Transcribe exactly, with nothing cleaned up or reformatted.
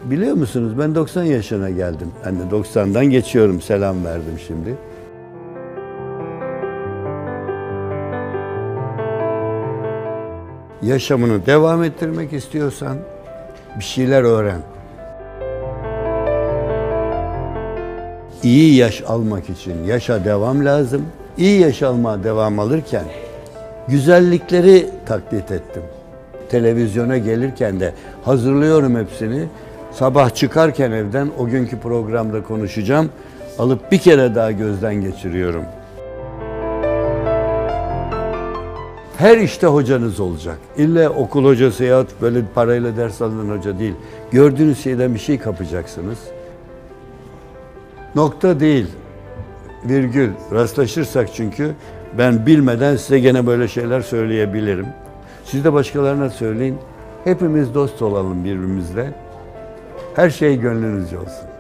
Biliyor musunuz, ben doksan yaşına geldim. Yani doksandan geçiyorum, selam verdim şimdi. Yaşamını devam ettirmek istiyorsan bir şeyler öğren. İyi yaş almak için yaşa devam lazım. İyi yaş almaya devam alırken güzellikleri taklit ettim. Televizyona gelirken de hazırlıyorum hepsini. Sabah çıkarken evden o günkü programda konuşacağım. Alıp bir kere daha gözden geçiriyorum. Her işte hocanız olacak. İlle okul hocası yahut böyle parayla ders alınan hoca değil. Gördüğünüz şeyden bir şey kapacaksınız. Nokta değil, virgül. Rastlaşırsak çünkü ben bilmeden size gene böyle şeyler söyleyebilirim. Siz de başkalarına söyleyin. Hepimiz dost olalım birbirimizle. Her şey gönlünüzce olsun.